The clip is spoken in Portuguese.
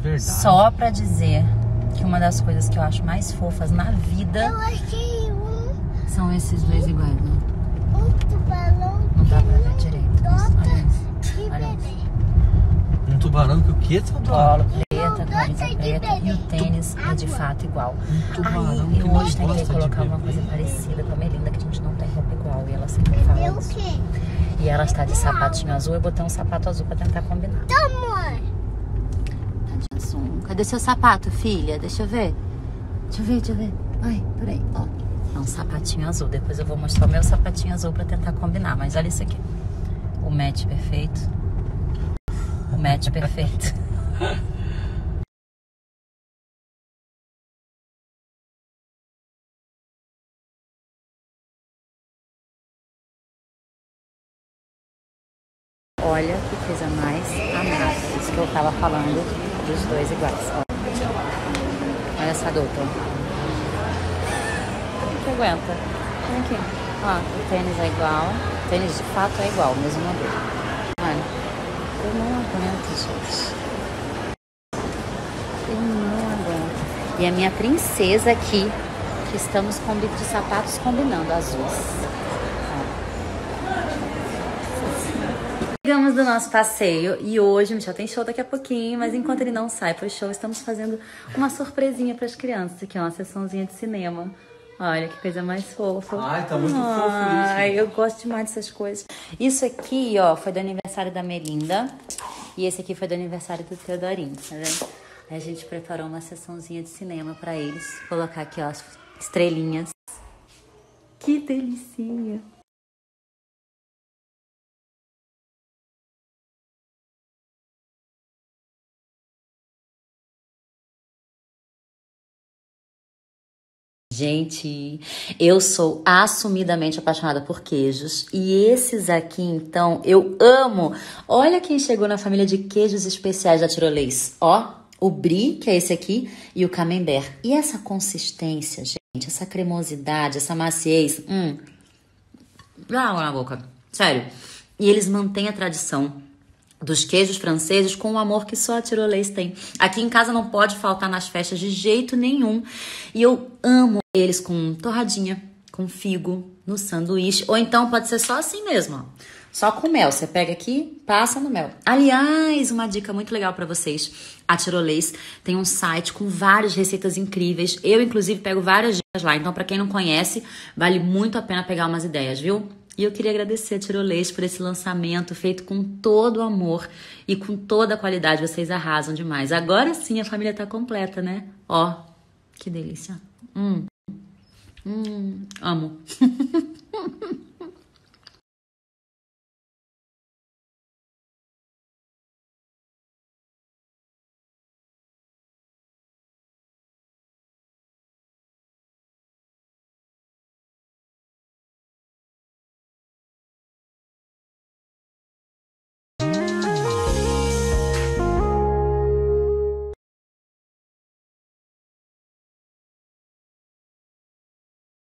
verdade. Só pra dizer que uma das coisas que eu acho mais fofas na vida são esses dois iguais, ó. Não dá pra ver direito. Olha isso. Olha isso. Um tubarão que o quê, Polo preta, camisa preta e o tênis é de fato igual. tubarão Aí que eu hoje não tentei gosta de colocar uma beber. coisa parecida com a Melinda, que a gente não tem roupa igual. E ela sempre fala isso. E ela está de sapatinho azul, eu botei um sapato azul pra tentar combinar. Cadê seu sapato, filha? Deixa eu ver. Deixa eu ver. Ai, peraí, ó. É um sapatinho azul. Depois eu vou mostrar o meu sapatinho azul pra tentar combinar. Mas olha isso aqui. O match perfeito. O match perfeito. Olha que coisa mais amada. Isso que eu tava falando dos dois iguais. Olha essa adulta. Quem que aguenta? Vem aqui. Ó, o tênis é igual. O tênis de fato é igual, mesmo modelo. Olha, eu não aguento, gente. Eu não aguento. E a minha princesa aqui, que estamos de sapatos combinando azuis. Chegamos do nosso passeio e hoje, Michel, tem show daqui a pouquinho, mas enquanto ele não sai pro show, estamos fazendo uma surpresinha para as crianças, que é uma sessãozinha de cinema. Olha que coisa mais fofa. Ai, tá muito fofo isso. Ai, eu gosto demais dessas coisas. Isso aqui, ó, foi do aniversário da Melinda e esse aqui foi do aniversário do Teodorinho, tá vendo? Aí a gente preparou uma sessãozinha de cinema para eles. Vou colocar aqui, ó, as estrelinhas. Que delicinha! Gente, eu sou assumidamente apaixonada por queijos e esses aqui, então, eu amo. Olha quem chegou na família de queijos especiais da Tirolês. Ó, o Brie, que é esse aqui, e o Camembert. E essa consistência, gente, essa cremosidade, essa maciez, dá água na boca, sério. E eles mantêm a tradição dos queijos franceses com o amor que só a Tirolês tem. Aqui em casa não pode faltar nas festas de jeito nenhum. E eu amo eles com torradinha, com figo, no sanduíche. Ou então pode ser só assim mesmo, ó. Só com mel. Você pega aqui, passa no mel. Aliás, uma dica muito legal pra vocês. A Tirolês tem um site com várias receitas incríveis. Eu, inclusive, pego várias dicas lá. Então, pra quem não conhece, vale muito a pena pegar umas ideias, viu? E eu queria agradecer a Tirolês por esse lançamento feito com todo o amor e com toda a qualidade. Vocês arrasam demais. Agora sim a família tá completa, né? Ó, que delícia. Amo.